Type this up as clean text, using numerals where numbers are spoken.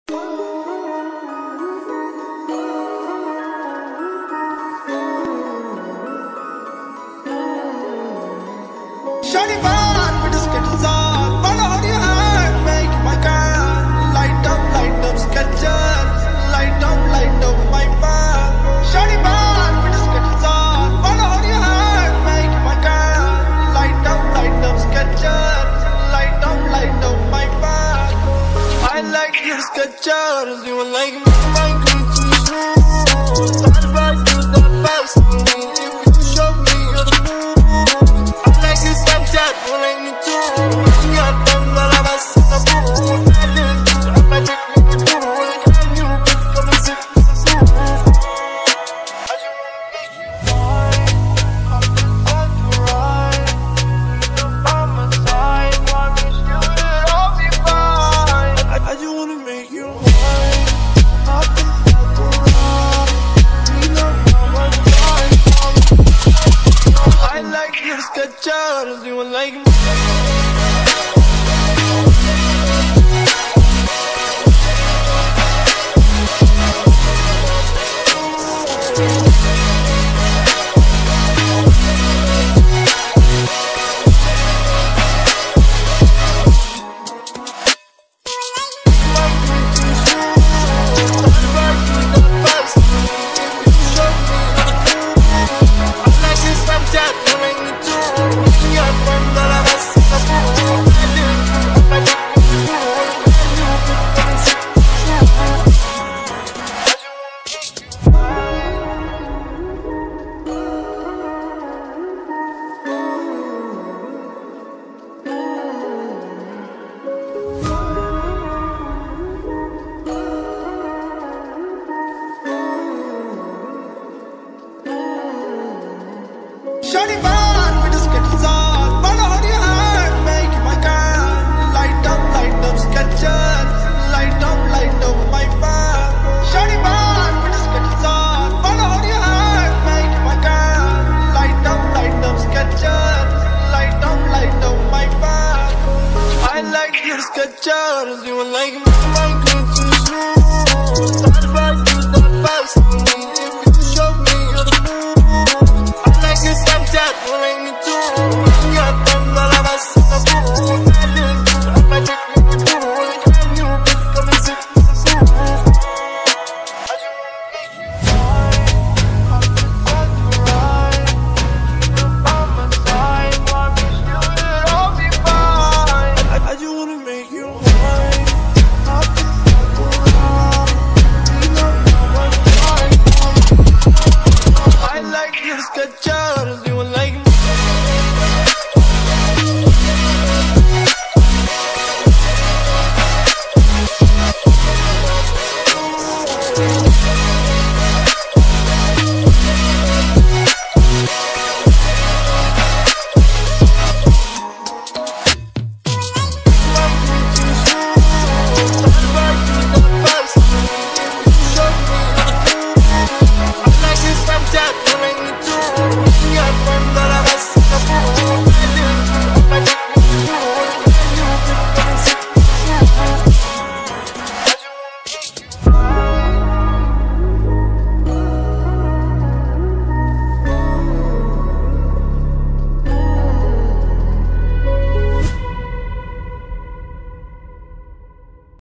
Shawty bad with the skittles on. Follow how your heart, make my girl light up, Skechers. Light up my bar. Shawty bad with the skittles on. Follow how your heart, make my girl light up, Skechers. Light up my bar. I like your Skechers, you like my Gucci shoes. Thought about you the best of me if you show me your moves. I like this Snapchat, you like me too. You got them that I was in the mood. I live, I'm like it with the mood. Can you come and sit with the food? I just wanna make you mine. I just want to ride. You're by my side, promise you it'll be fine. I just wanna make you mine. I just want to ride. You know how I ride. I like your Skechers, you like me. Shawty bad with the skittles on. Follow how your heart, make my girl light up, Skechers. Light up my bar. Shawty bad with the skittles on. Follow how your heart, make my girl light up, Skechers. Light up my bar. I like your Skechers, you like my Gucci shoes. Thought about you the best of me if you show me your moves. I like this Snapchat, you like me too. You got them that I was in the mood.